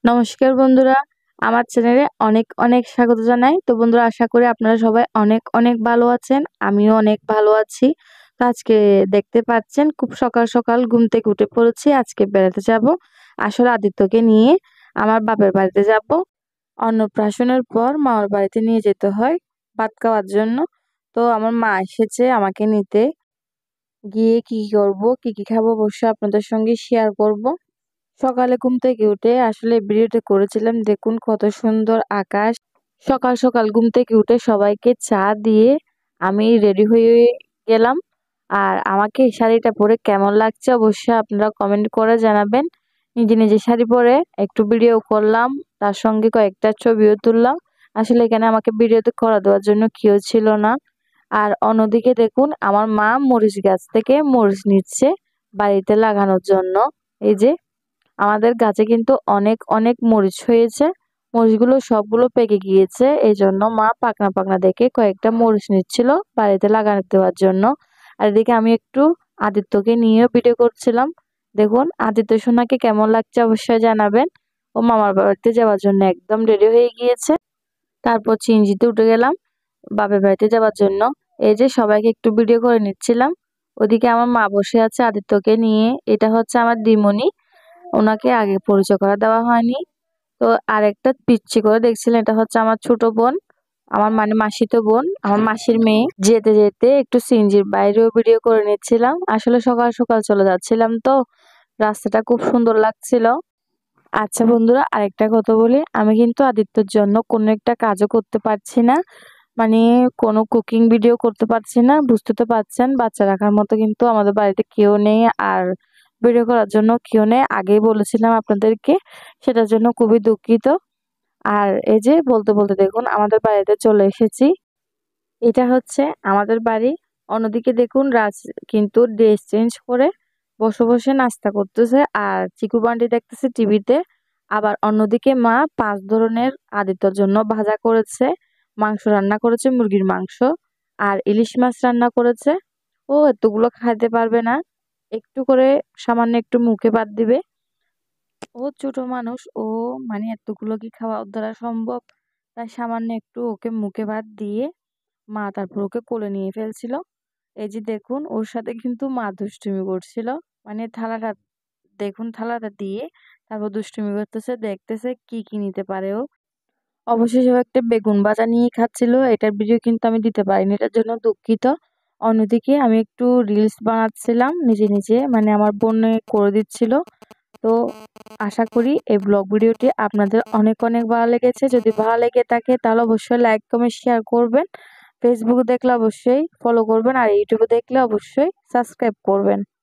নমস্কার বন্ধুরা, আমার চ্যানেলে অনেক অনেক স্বাগত জানাই। তো বন্ধুরা, আশা করি আপনারা সবাই অনেক অনেক ভালো আছেন। আমিও অনেক ভালো আছি। তো আজকে দেখতে পাচ্ছেন খুব সকাল সকাল ঘুম থেকে উঠে পড়েছি। আজকে বেড়াতে যাব। আসলে আদিত্যকে নিয়ে আমার বাপের বাড়িতে যাব। অন্নপ্রাশনের পর মামার বাড়িতে নিয়ে যেতে হয় ভাত খাওয়ার জন্য। তো আমার মা এসেছে আমাকে নিতে। গিয়ে কি করব, কি কি খাবো অবশ্যই আপনাদের সঙ্গে শেয়ার করব। সকালে ঘুম থেকে উঠে আসলে ভিডিওটা করেছিলাম, দেখুন কত সুন্দর আকাশ। সকাল সকাল ঘুম থেকে উঠে সবাইকে চা দিয়ে আমি রেডি হয়ে গেলাম। আর আমাকে এই শাড়িটা পরে কেমন লাগছে অবশ্যই আপনারা কমেন্ট করে জানাবেন। নিজে নিজে শাড়ি পরে একটু ভিডিও করলাম, তার সঙ্গে কয়েকটা ছবিও তুললাম। আসলে এখানে আমাকে ভিডিওতে করা দেওয়ার জন্য কেউ ছিল না। আর অন্যদিকে দেখুন আমার মা মরিচ গাছ থেকে মরিচ নিচ্ছে বাড়িতে লাগানোর জন্য। এই যে আমাদের গাছে কিন্তু অনেক অনেক মরিচ হয়েছে। মরিচগুলো সবগুলো পেকে গিয়েছে, এই জন্য মা পাকনা পাকনা দেখে কয়েকটা মরিচ নিচ্ছিল বাড়িতে লাগানো দেওয়ার জন্য। আর এদিকে আমি একটু আদিত্যকে নিয়েও ভিডিও করছিলাম। দেখুন আদিত্য সোনাকে কেমন লাগছে অবশ্যই জানাবেন। ও মামার বাড়িতে যাওয়ার জন্য একদম রেডি হয়ে গিয়েছে। তারপর চিনজিতে উঠে গেলাম বাপের বাড়িতে যাওয়ার জন্য। এই যে সবাইকে একটু ভিডিও করে নিচ্ছিলাম। ওদিকে আমার মা বসে আছে আদিত্যকে নিয়ে। এটা হচ্ছে আমার দিমনি, ওনাকে আগে পরিচয় করা দেওয়া হয়নি। তো আরেকটা পিচ্ছি করে দেখছিলেন, এটা হচ্ছে আমার ছোট বোন, আমার মানে মাসিতো বোন, আমার মাসির মেয়ে। যেতে যেতে একটু সিনজির বাইরেও ভিডিও করে নিচ্ছিলাম। আসলে সকাল সকাল চলে যাচ্ছিলাম, তো রাস্তাটা খুব সুন্দর লাগছিল। আচ্ছা বন্ধুরা, আরেকটা কথা বলি, আমি কিন্তু আদিত্যর জন্য কোনো একটা কাজও করতে পারছি না। মানে কোনো কুকিং ভিডিও করতে পারছি না। বুঝতে তো পারছেন বাচ্চা রাখার মতো কিন্তু আমাদের বাড়িতে কেউ নেই, আর ভিডিও করার জন্য কেউ নেই। আগেই বলেছিলাম আপনাদেরকে, সেটার জন্য খুবই দুঃখিত। আর এই যে বলতে বলতে দেখুন আমাদের বাড়িতে চলে এসেছি। এটা হচ্ছে আমাদের বাড়ি। অন্যদিকে দেখুন রাজ কিন্তু ড্রেস চেঞ্জ করে বসে বসে নাস্তা করতেছে, আর চিকু বান্টি দেখতেছে টিভিতে। আবার অন্যদিকে মা 5 ধরনের আদিত্যর জন্য ভাজা করেছে, মাংস রান্না করেছে, মুরগির মাংস, আর ইলিশ মাছ রান্না করেছে। ও এতগুলো খাইতে পারবে না, একটু করে সামান্য একটু মুখে ভাত দিবে। ও ছোট মানুষ, ও মানে এতগুলো কি খাওয়া ওর দ্বারা সম্ভব? তাই সামান্য একটু ওকে মুখে ভাত দিয়ে মা তারপর ওকে কোলে নিয়ে ফেলছিল। এই যে দেখুন ওর সাথে কিন্তু মা দুষ্টুমি করছিল। মানে থালাটা দেখুন, থালাটা দিয়ে তারপর দুষ্টুমি করতেছে, দেখতেছে কি কি নিতে পারে ও। অবশেষে ও একটা বেগুন ভাজা নিয়ে খাচ্ছিল। এটার ভিডিও কিন্তু আমি দিতে পারিনি, এটার জন্য দুঃখিত। অন্যদিকে আমি একটু রিলস বানাচ্ছিলাম নিজে নিজে, মানে আমার বোন করে দিচ্ছিল। তো আশা করি এই ব্লগ ভিডিওটি আপনাদের অনেক অনেক ভালো লেগেছে। যদি ভালো লেগে থাকে তাহলে অবশ্যই লাইক কমেন্ট শেয়ার করবেন। ফেসবুকে দেখলে অবশ্যই ফলো করবেন, আর ইউটিউবে দেখলে অবশ্যই সাবস্ক্রাইব করবেন।